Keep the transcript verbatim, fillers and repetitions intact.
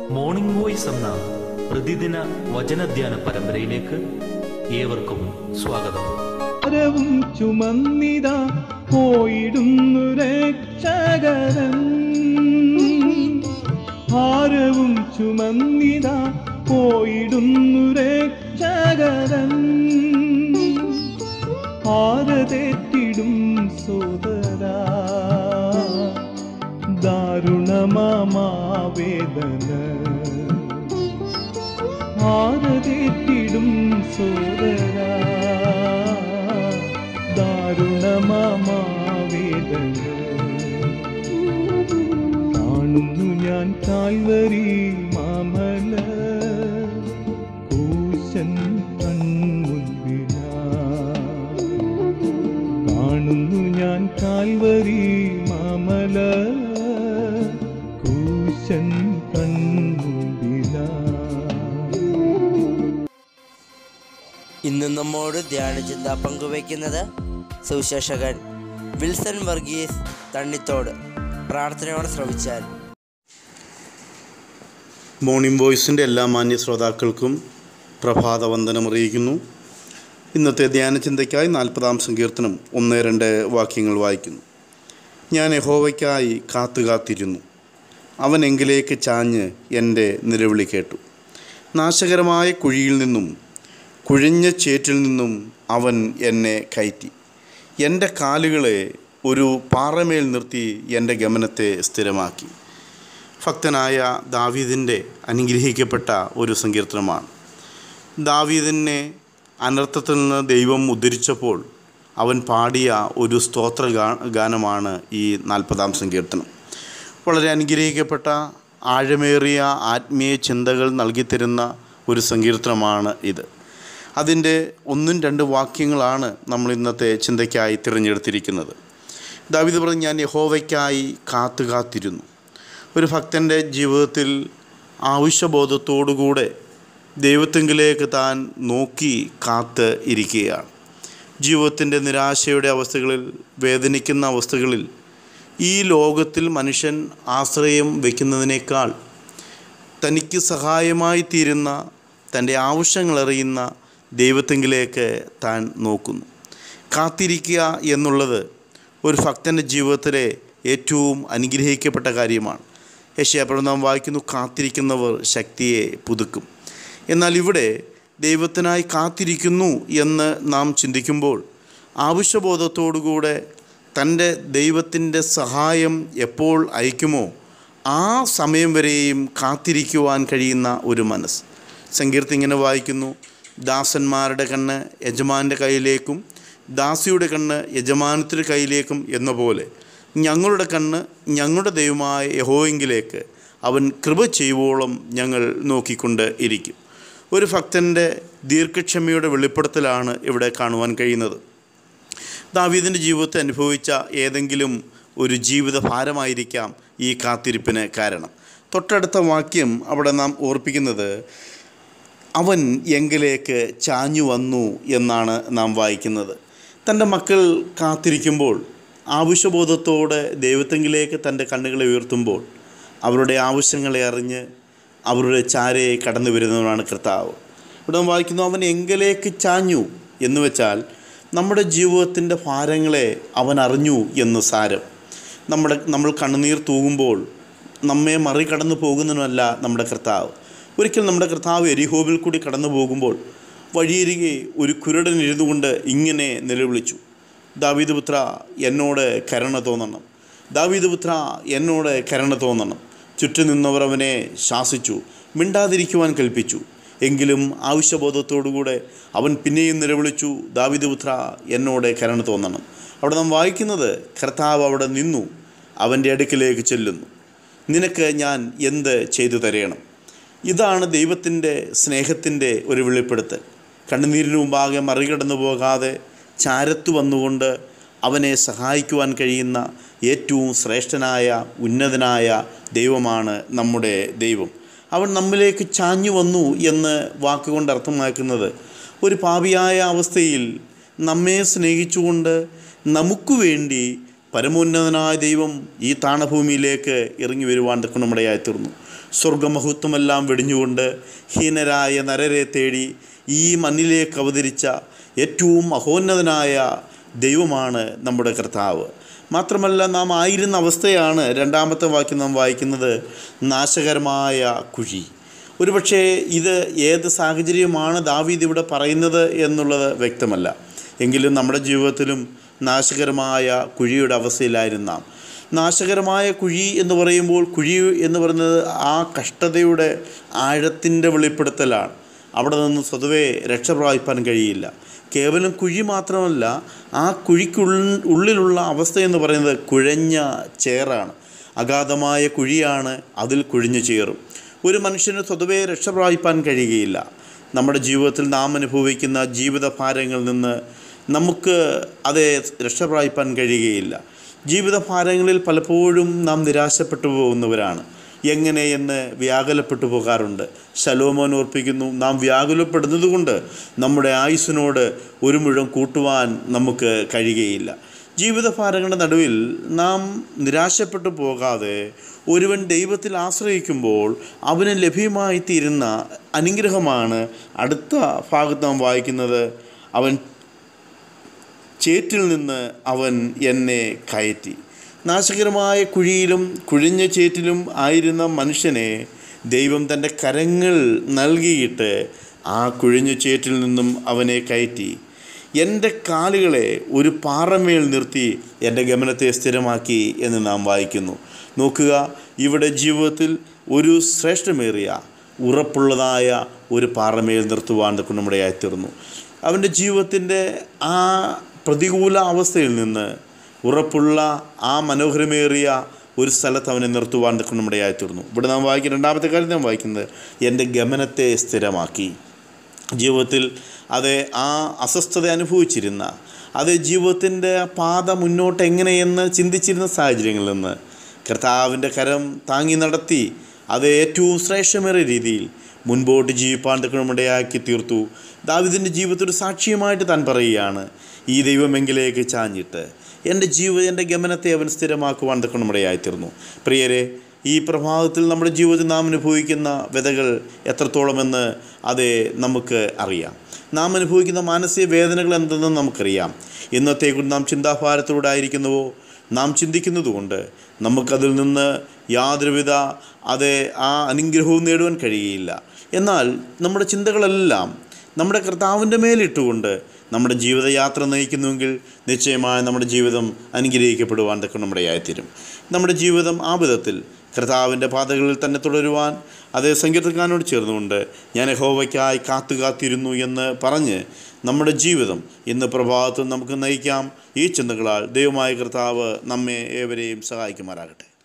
Morning voice എന്ന പ്രതിദിന വചനധ്യാന പരമ്പരയിലേക്ക് ഏവർക്കും സ്വാഗതം. ഭാരവും ചുമന്നിതാ പോയിടുന്നു രക്ഷകരൻ, ഭാരവും ചുമന്നിതാ പോയിടുന്നു രക്ഷകരൻ, ഭാരതെറ്റിടും സോദരാ ദാരുണമാവേദന, ഭാരതെറ്റിടും സോദരാ ദാരുണമാവേദന. കാണുന്നു ഞാൻ കാൽവരി മാമല കൂശൻ കൺമുൻപിലാ, കാണുന്നു ഞാൻ കാൽവരി മാമല കൂശൻ കൺമുൻപിലാ. ഇന്ന് നമ്മോട് ധ്യാനചിന്ത പങ്കുവയ്ക്കുന്നത് സുവിശേഷകൻ വിൽസൺ വർഗീസ് തണ്ണിത്തോട്. പ്രാർത്ഥനയോടെ ശ്രവിച്ചാൽ. മോർണിംഗ് വോയിസിൻ്റെ എല്ലാ മാന്യ ശ്രോതാക്കൾക്കും പ്രഭാത വന്ദനം അറിയിക്കുന്നു. ഇന്നത്തെ ധ്യാനചിന്തയ്ക്കായി നാൽപ്പതാം സങ്കീർത്തനം ഒന്ന് രണ്ട് വാക്യങ്ങൾ വായിക്കുന്നു. ഞാൻ യഹോവയ്ക്കായി കാത്തുകാത്തിരുന്നു, അവൻ എങ്കിലേക്ക് ചാഞ്ഞ് എൻ്റെ നിലവിളി കേട്ടു. നാശകരമായ കുഴിയിൽ നിന്നും കുഴിഞ്ഞ ചേറ്റിൽ നിന്നും അവൻ എന്നെ കയറ്റി. എൻ്റെ കാലുകളെ ഒരു പാറമേൽ നിർത്തി എൻ്റെ ഗമനത്തെ സ്ഥിരമാക്കി. ഭക്തനായ ദാവീദിൻ്റെ അനുഗ്രഹിക്കപ്പെട്ട ഒരു സങ്കീർത്തനമാണ്. ദാവീദിനെ അനർത്ഥത്തിൽ നിന്ന് ദൈവം ഉദ്ധരിച്ചപ്പോൾ അവൻ പാടിയ ഒരു സ്തോത്ര ഗാനമാണ് ഈ നാൽപ്പതാം സങ്കീർത്തനം. വളരെ അനുഗ്രഹിക്കപ്പെട്ട ആഴമേറിയ ആത്മീയ ചിന്തകൾ നൽകിത്തരുന്ന ഒരു സങ്കീർത്തനമാണ് ഇത്. അതിൻ്റെ ഒന്നും രണ്ട് വാക്യങ്ങളാണ് നമ്മൾ ഇന്നത്തെ ചിന്തയ്ക്കായി തിരഞ്ഞെടുത്തിരിക്കുന്നത്. ദാവീദ് പറഞ്ഞു, ഞാൻ യഹോവയ്ക്കായി കാത്തു കാത്തിരുന്നു. ഒരു ഭക്തൻ്റെ ജീവിതത്തിൽ ആവശ്യബോധത്തോടുകൂടെ ദൈവത്തെങ്കിലേക്ക് താൻ നോക്കി കാത്ത് ഇരിക്കുകയാണ്. ജീവിതത്തിൻ്റെ നിരാശയുടെ അവസ്ഥകളിൽ, വേദനിക്കുന്ന അവസ്ഥകളിൽ ഈ ലോകത്തിൽ മനുഷ്യൻ ആശ്രയം വയ്ക്കുന്നതിനേക്കാൾ തനിക്ക് സഹായമായി തീരുന്ന, തൻ്റെ ആവശ്യങ്ങളറിയുന്ന ദൈവത്തെങ്കിലേക്ക് താൻ നോക്കുന്നു. കാത്തിരിക്കുക എന്നുള്ളത് ഒരു ഭക്തൻ്റെ ജീവിതത്തിലെ ഏറ്റവും അനുഗ്രഹിക്കപ്പെട്ട കാര്യമാണ്. യെശയ്യാപ്രവചനം നാം വായിക്കുന്നു, കാത്തിരിക്കുന്നവർ ശക്തിയെ പുതുക്കും. എന്നാൽ ഇവിടെ ദൈവത്തിനായി കാത്തിരിക്കുന്നു എന്ന് നാം ചിന്തിക്കുമ്പോൾ ആവശ്യബോധത്തോടുകൂടെ തൻ്റെ ദൈവത്തിൻ്റെ സഹായം എപ്പോൾ അയക്കുമോ ആ സമയം വരെയും കാത്തിരിക്കുവാൻ കഴിയുന്ന ഒരു മനസ്സ്. സങ്കീർത്തനം ഇങ്ങനെ വായിക്കുന്നു, ദാസന്മാരുടെ കണ്ണ് യജമാൻ്റെ കയ്യിലേക്കും ദാസിയുടെ കണ്ണ് യജമാനത്തിൻ്റെ കയ്യിലേക്കും എന്ന പോലെ ഞങ്ങളുടെ കണ്ണ് ഞങ്ങളുടെ ദൈവമായ യഹോവയിലേക്ക് അവൻ കൃപ ചെയ്യുവോളം ഞങ്ങൾ നോക്കിക്കൊണ്ട് ഇരിക്കും. ഒരു ഭക്തൻ്റെ ദീർഘക്ഷമയുടെ വെളിപ്പെടുത്തലാണ് ഇവിടെ കാണുവാൻ കഴിയുന്നത്. ദാവീദിൻ്റെ ജീവിതത്തെ അനുഭവിച്ച ഏതെങ്കിലും ഒരു ജീവിത ഭാരമായിരിക്കാം ഈ കാത്തിരിപ്പിന് കാരണം. തൊട്ടടുത്ത വാക്യം അവിടെ നാം ഓർപ്പിക്കുന്നത് അവൻ എങ്കിലേക്ക് ചാഞ്ഞു വന്നു എന്നാണ് നാം വായിക്കുന്നത്. തൻ്റെ മക്കൾ കാത്തിരിക്കുമ്പോൾ ആവശ്യബോധത്തോടെ ദൈവത്തെങ്കിലേക്ക് തൻ്റെ കണ്ണുകളെ ഉയർത്തുമ്പോൾ അവരുടെ ആവശ്യങ്ങളെ അറിഞ്ഞ് അവരുടെ ചാരയെ കടന്നു വരുന്നവനാണ് കർത്താവ്. ഇവിടെ നാം വായിക്കുന്നു, അവൻ എങ്കിലേക്ക് ചാഞ്ഞു എന്ന് വെച്ചാൽ നമ്മുടെ ജീവിതത്തിൻ്റെ ഭാരങ്ങളെ അവൻ അറിഞ്ഞു എന്ന് സാരം. നമ്മുടെ നമ്മൾ കണ്ണുനീർ തൂകുമ്പോൾ നമ്മെ മറികടന്നു പോകുന്നതിനല്ല നമ്മുടെ കർത്താവ്. ഒരിക്കൽ നമ്മുടെ കർത്താവ് എരിഹോവിൽ കൂടി കടന്നു പോകുമ്പോൾ വഴിയരികെ ഒരു കുരുടൻ ഇരുന്നുകൊണ്ട് ഇങ്ങനെ നിലവിളിച്ചു, ദാവീദ് പുത്ര എന്നോട് കരുണ തോന്നണം, ദാവീദ് പുത്ര എന്നോട് കരുണ തോന്നണം. ചുറ്റും നിന്നവർ അവനെ ശാസിച്ചു, മിണ്ടാതിരിക്കുവാൻ കൽപ്പിച്ചു. എങ്കിലും ആവശ്യബോധത്തോടുകൂടെ അവൻ പിന്നെയും നിലവിളിച്ചു, ദാവീദ് പുത്ര എന്നോട് കരുണ തോന്നണം. അവിടെ നാം വായിക്കുന്നത്, കർത്താവ് അവിടെ നിന്നു അവൻ്റെ അടുക്കിലേക്ക് ചെല്ലുന്നു, നിനക്ക് ഞാൻ എന്ത് ചെയ്തു തരയണം. ഇതാണ് ദൈവത്തിൻ്റെ സ്നേഹത്തിൻ്റെ ഒരു വെളിപ്പെടുത്തൽ. കണ്ണുനീരിന് മുമ്പാകെ മറികടന്നു പോകാതെ ചാരത്ത് വന്നുകൊണ്ട് അവനെ സഹായിക്കുവാൻ കഴിയുന്ന ഏറ്റവും ശ്രേഷ്ഠനായ ഉന്നതനായ ദൈവമാണ് നമ്മുടെ ദൈവം. അവൻ നമ്മിലേക്ക് ചാഞ്ഞു വന്നു എന്ന് വാക്കുകൊണ്ട് അർത്ഥമാക്കുന്നത് ഒരു പാപിയായ അവസ്ഥയിൽ നമ്മെ സ്നേഹിച്ചുകൊണ്ട് നമുക്ക് വേണ്ടി പരമോന്നതനായ ദൈവം ഈ താണഭൂമിയിലേക്ക് ഇറങ്ങി വരുവാൻ തക്കണമിടയായി തീർന്നു. സ്വർഗമഹത്വമെല്ലാം വെടിഞ്ഞുകൊണ്ട് ഹീനരായ നരരെ തേടി ഈ മണ്ണിലേക്ക് അവതരിച്ച ഏറ്റവും മഹോന്നതനായ ദൈവമാണ് നമ്മുടെ കർത്താവ്. മാത്രമല്ല, നാം ആയിരുന്ന അവസ്ഥയാണ് രണ്ടാമത്തെ വാക്യം നാം വായിക്കുന്നത്, നാശകരമായ കുഴി. ഒരുപക്ഷെ ഇത് ഏത് സാഹചര്യമാണ് ദാവീദ് ഇവിടെ പറയുന്നത് എന്നുള്ളത് വ്യക്തമല്ല. എങ്കിലും നമ്മുടെ ജീവിതത്തിലും നാശകരമായ കുഴിയുടെ അവസ്ഥയിലായിരുന്ന നാം. നാശകരമായ കുഴി എന്ന് പറയുമ്പോൾ, കുഴി എന്ന് പറയുന്നത് ആ കഷ്ടതയുടെ ആഴത്തിൻ്റെ വെളിപ്പെടുത്തലാണ്. അവിടെ നിന്ന് സ്വതവേ രക്ഷപ്രാപിപ്പാൻ കഴിയില്ല. കേവലം കുഴി മാത്രമല്ല, ആ കുഴിക്കുള്ളിൽ ഉള്ളിലുള്ള അവസ്ഥ എന്ന് പറയുന്നത് കുഴഞ്ഞ ചേറാണ്. അഗാധമായ കുഴിയാണ്, അതിൽ കുഴിഞ്ഞു ചേറും. ഒരു മനുഷ്യന് സ്വതവേ രക്ഷപ്രാപിപ്പാൻ കഴിയുകയില്ല. നമ്മുടെ ജീവിതത്തിൽ നാം അനുഭവിക്കുന്ന ജീവിതഭാരങ്ങളിൽ നിന്ന് നമുക്ക് അത് രക്ഷപ്രാപിപ്പാൻ കഴിയുകയില്ല. ജീവിതഭാരങ്ങളിൽ പലപ്പോഴും നാം നിരാശപ്പെട്ടു പോകുന്നവരാണ്. എങ്ങനെയെന്ന് വ്യാകുലപ്പെട്ടു പോകാറുണ്ട്. ശലോമോൻ ഓർപ്പിക്കുന്നു, നാം വ്യാകുലപ്പെടുന്നത് കൊണ്ട് നമ്മുടെ ആയുസ്സിനോട് ഒരു മുഴം കൂട്ടുവാൻ നമുക്ക് കഴിയുകയില്ല. ജീവിതഭാരങ്ങളുടെ നടുവിൽ നാം നിരാശപ്പെട്ടു പോകാതെ ഒരുവൻ ദൈവത്തിൽ ആശ്രയിക്കുമ്പോൾ അവന് ലഭ്യമായി തീരുന്ന അനുഗ്രഹമാണ് അടുത്ത ഭാഗത്ത് നാം വായിക്കുന്നത്. അവൻ ചേറ്റിൽ നിന്ന് അവൻ എന്നെ കയറ്റി. നാശകരമായ കുഴിയിലും കുഴിഞ്ഞ ചേറ്റിലും ആയിരുന്ന മനുഷ്യനെ ദൈവം തൻ്റെ കരങ്ങൾ നൽകിയിട്ട് ആ കുഴിഞ്ഞ ചേറ്റിൽ നിന്നും അവനെ കയറ്റി. എൻ്റെ കാലുകളെ ഒരു പാറമേൽ നിർത്തി എൻ്റെ ഗമനത്തെ സ്ഥിരമാക്കി എന്ന് നാം വായിക്കുന്നു. നോക്കുക, ഇവിടെ ജീവിതത്തിൽ ഒരു ശ്രേഷ്ഠമേറിയ ഉറപ്പുള്ളതായ ഒരു പാറമേൽ നിർത്തുവാൻ നമ്മുടെയായിത്തീർന്നു. അവൻ്റെ ജീവിതത്തിൻ്റെ ആ പ്രതികൂല അവസ്ഥയിൽ നിന്ന് ഉറപ്പുള്ള ആ മനോഹരമേറിയ ഒരു സ്ഥലത്ത് അവനെ നിർത്തുവാൻ നമ്മുടെയായിത്തീർന്നു. ഇവിടെ നാം വായിക്കുന്ന രണ്ടാമത്തെ കാര്യം നാം വായിക്കുന്നത്, എൻ്റെ ഗമനത്തെ സ്ഥിരമാക്കി. ജീവിതത്തിൽ അത് ആ അസ്വസ്ഥത അനുഭവിച്ചിരുന്ന, അത് ജീവിതത്തിൻ്റെ പാത മുന്നോട്ട് എങ്ങനെയെന്ന് ചിന്തിച്ചിരുന്ന സാഹചര്യങ്ങളിൽ നിന്ന് കർത്താവിൻ്റെ കരം താങ്ങി നടത്തി അത് ഏറ്റവും ശ്രേഷ്ഠമേറിയ രീതിയിൽ മുൻപോട്ട് ജീവിപ്പാൻ തക്കണമിടയാക്കി തീർത്തു. ദാവീദിൻ്റെ ജീവിതത്തിൽ ഒരു സാക്ഷ്യമായിട്ട് താൻ പറയുകയാണ്, ഈ ദൈവമെങ്കിലേക്ക് ചാഞ്ഞിട്ട് എൻ്റെ ജീവിതം എൻ്റെ ഗമനത്തെ അവൻ സ്ഥിരമാക്കുവാൻ തക്കണമിടയായിത്തീർന്നു. പ്രിയരെ, ഈ പ്രഭാതത്തിൽ നമ്മുടെ ജീവിതത്തിൽ നാം അനുഭവിക്കുന്ന വ്യതകൾ എത്രത്തോളമെന്ന് അത് നമുക്ക് അറിയാം. നാം അനുഭവിക്കുന്ന മാനസിക വേദനകൾ എന്തെന്ന് നമുക്കറിയാം. ഇന്നത്തേക്കുറിച്ച് നാം ചിന്താഭാരത്തോടെ ആയിരിക്കുന്നുവോ, നാം ചിന്തിക്കുന്നതുകൊണ്ട് നമുക്കതിൽ നിന്ന് യാതൊരുവിധ അത് ആ അനുഗ്രഹവും നേടുവാൻ കഴിയുകയില്ല. എന്നാൽ നമ്മുടെ ചിന്തകളെല്ലാം നമ്മുടെ കർത്താവിൻ്റെ മേലിട്ടുകൊണ്ട് നമ്മുടെ ജീവിതയാത്ര നയിക്കുന്നുവെങ്കിൽ നിശ്ചയമായി നമ്മുടെ ജീവിതം അനുഗ്രഹിക്കപ്പെടുവാൻ തക്ക നമ്മുടെയായിത്തീരും. നമ്മുടെ ജീവിതം ആ വിധത്തിൽ കർത്താവിൻ്റെ പാതകളിൽ തന്നെ തുടരുവാൻ അതേ സങ്കീർത്തനക്കാരനോട് ചേർന്നുകൊണ്ട് ഞാൻ യഹോവയ്ക്കായി കാത്തു കാത്തിരുന്നു എന്ന് പറഞ്ഞ് നമ്മുടെ ജീവിതം ഇന്ന് പ്രഭാതത്തിൽ നമുക്ക് നയിക്കാം. ഈ ചിന്തകളാൽ ദൈവമായ കർത്താവ് നമ്മെ ഏവരെയും സഹായിക്കുമാറാകട്ടെ.